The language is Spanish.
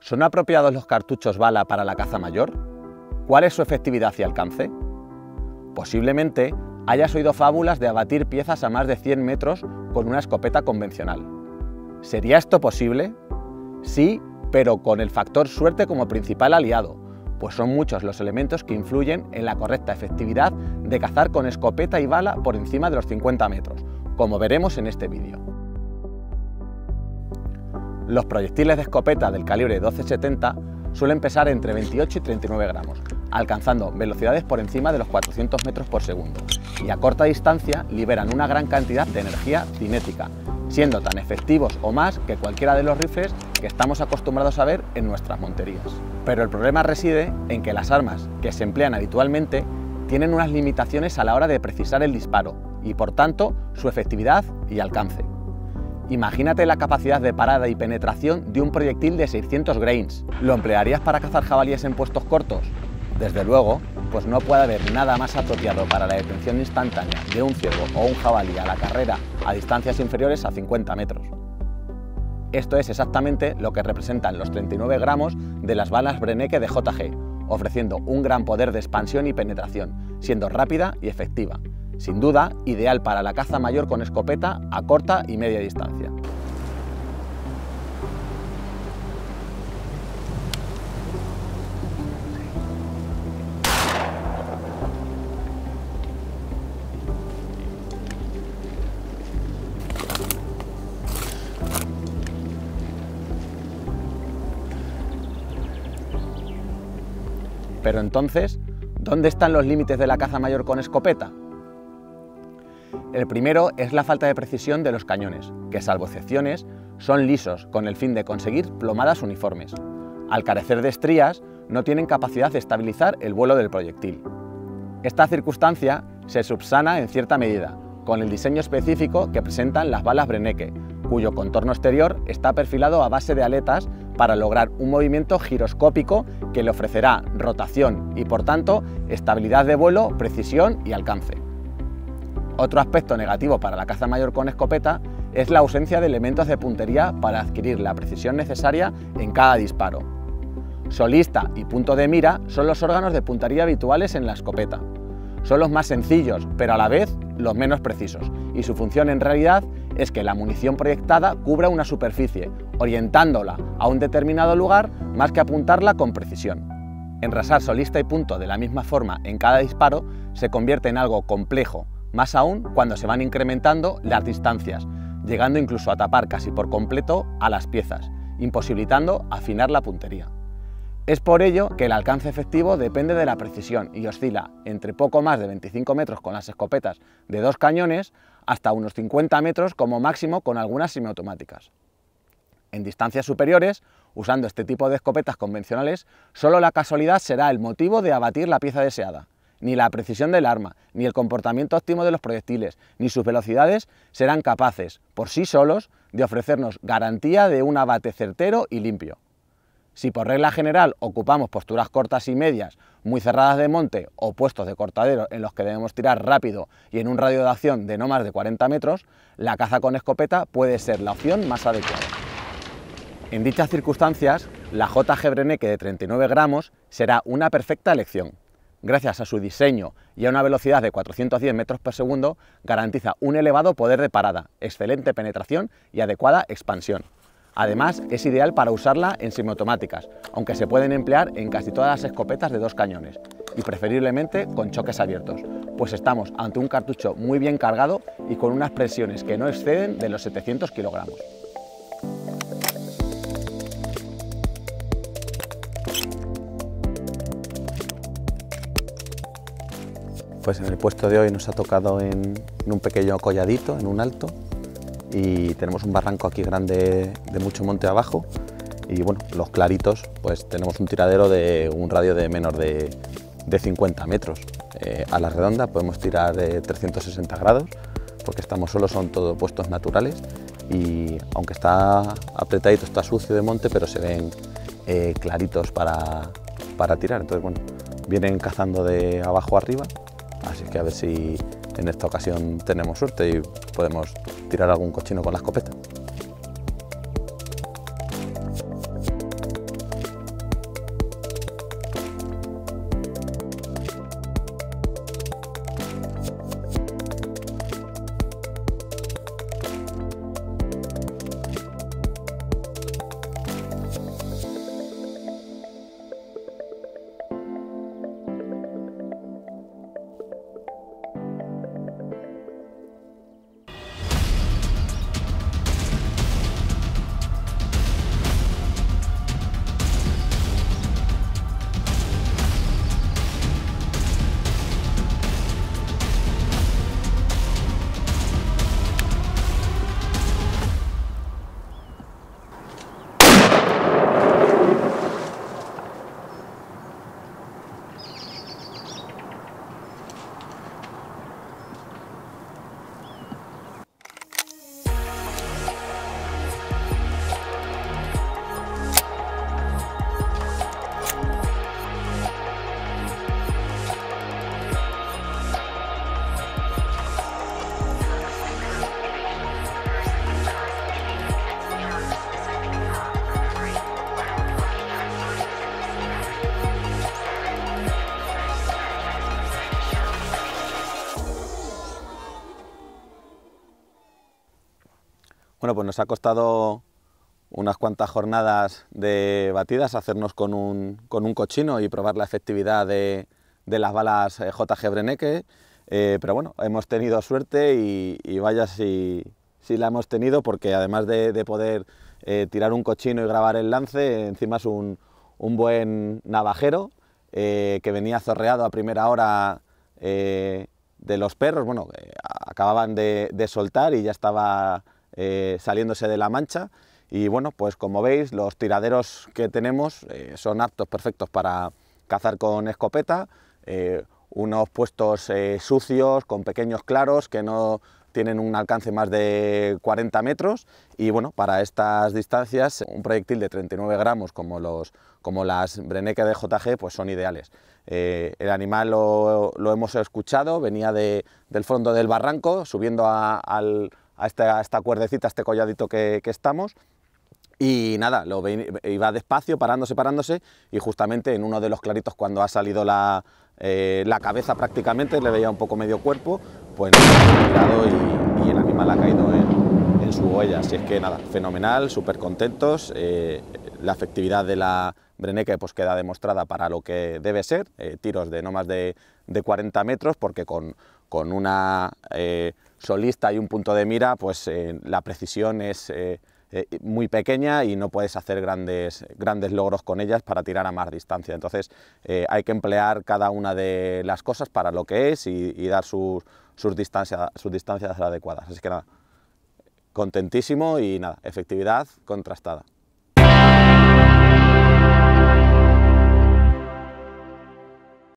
¿Son apropiados los cartuchos bala para la caza mayor? ¿Cuál es su efectividad y alcance? Posiblemente hayas oído fábulas de abatir piezas a más de 100 metros con una escopeta convencional. ¿Sería esto posible? Sí, pero con el factor suerte como principal aliado, pues son muchos los elementos que influyen en la correcta efectividad de cazar con escopeta y bala por encima de los 50 metros, como veremos en este vídeo. Los proyectiles de escopeta del calibre 12-70 suelen pesar entre 28 y 39 gramos, alcanzando velocidades por encima de los 400 metros por segundo, y a corta distancia liberan una gran cantidad de energía cinética, siendo tan efectivos o más que cualquiera de los rifles que estamos acostumbrados a ver en nuestras monterías. Pero el problema reside en que las armas que se emplean habitualmente tienen unas limitaciones a la hora de precisar el disparo y, por tanto, su efectividad y alcance. Imagínate la capacidad de parada y penetración de un proyectil de 600 grains. ¿Lo emplearías para cazar jabalíes en puestos cortos? Desde luego, pues no puede haber nada más apropiado para la detención instantánea de un ciervo o un jabalí a la carrera a distancias inferiores a 50 metros. Esto es exactamente lo que representan los 39 gramos de las balas Brennecke de JG, ofreciendo un gran poder de expansión y penetración, siendo rápida y efectiva. Sin duda, ideal para la caza mayor con escopeta a corta y media distancia. Pero entonces, ¿dónde están los límites de la caza mayor con escopeta? El primero es la falta de precisión de los cañones, que salvo excepciones, son lisos con el fin de conseguir plomadas uniformes. Al carecer de estrías, no tienen capacidad de estabilizar el vuelo del proyectil. Esta circunstancia se subsana en cierta medida con el diseño específico que presentan las balas Brennecke, cuyo contorno exterior está perfilado a base de aletas para lograr un movimiento giroscópico que le ofrecerá rotación y, por tanto, estabilidad de vuelo, precisión y alcance. Otro aspecto negativo para la caza mayor con escopeta es la ausencia de elementos de puntería para adquirir la precisión necesaria en cada disparo. Solista y punto de mira son los órganos de puntería habituales en la escopeta. Son los más sencillos, pero a la vez los menos precisos, y su función en realidad es que la munición proyectada cubra una superficie, orientándola a un determinado lugar más que apuntarla con precisión. Enrasar solista y punto de la misma forma en cada disparo se convierte en algo complejo, más aún cuando se van incrementando las distancias, llegando incluso a tapar casi por completo a las piezas, imposibilitando afinar la puntería. Es por ello que el alcance efectivo depende de la precisión y oscila entre poco más de 25 metros con las escopetas de 2 cañones hasta unos 50 metros como máximo con algunas semiautomáticas. En distancias superiores, usando este tipo de escopetas convencionales, solo la casualidad será el motivo de abatir la pieza deseada. Ni la precisión del arma, ni el comportamiento óptimo de los proyectiles, ni sus velocidades serán capaces, por sí solos, de ofrecernos garantía de un abate certero y limpio. Si por regla general ocupamos posturas cortas y medias, muy cerradas de monte o puestos de cortadero en los que debemos tirar rápido y en un radio de acción de no más de 40 metros, la caza con escopeta puede ser la opción más adecuada. En dichas circunstancias, la JG Brennecke de 39 gramos será una perfecta elección. Gracias a su diseño y a una velocidad de 410 metros por segundo, garantiza un elevado poder de parada, excelente penetración y adecuada expansión. Además, es ideal para usarla en semiautomáticas, aunque se pueden emplear en casi todas las escopetas de 2 cañones, y preferiblemente con choques abiertos, pues estamos ante un cartucho muy bien cargado y con unas presiones que no exceden de los 700 kilogramos. Pues en el puesto de hoy nos ha tocado en un pequeño colladito, en un alto, y tenemos un barranco aquí grande de mucho monte abajo, y bueno, los claritos, pues tenemos un tiradero de un radio de menos de 50 metros. A la redonda podemos tirar 360 grados, porque estamos solos, son todos puestos naturales, y aunque está apretadito, está sucio de monte, pero se ven claritos para tirar. Entonces bueno, vienen cazando de abajo arriba, así que a ver si en esta ocasión tenemos suerte y podemos tirar algún cochino con la escopeta. Bueno, pues nos ha costado unas cuantas jornadas de batidas hacernos con un cochino y probar la efectividad de las balas JG Brennecke, pero bueno, hemos tenido suerte y vaya si la hemos tenido, porque además de poder tirar un cochino y grabar el lance, encima es un buen navajero que venía zorreado a primera hora de los perros. Bueno, acababan de soltar y ya estaba saliéndose de la mancha. Y bueno, pues como veis, los tiraderos que tenemos son aptos, perfectos para cazar con escopeta, unos puestos sucios, con pequeños claros que no tienen un alcance más de 40 metros, y bueno, para estas distancias un proyectil de 39 gramos como las Brennecke de JG pues son ideales. El animal lo hemos escuchado, venía del fondo del barranco, subiendo a esta cuerdecita, a este colladito que estamos. Y nada, iba despacio, parándose, y justamente en uno de los claritos, cuando ha salido la cabeza prácticamente, le veía un poco medio cuerpo, pues nos ha tirado y el animal ha caído en su huella. Así es que nada, fenomenal, súper contentos. La efectividad de la Brennecke pues queda demostrada para lo que debe ser, tiros de no más de 40 metros, porque con una solista y un punto de mira, pues la precisión es muy pequeña y no puedes hacer grandes logros con ellas para tirar a más distancia. Entonces hay que emplear cada una de las cosas para lo que es y dar sus distancias adecuadas. Así que nada, contentísimo y nada, efectividad contrastada.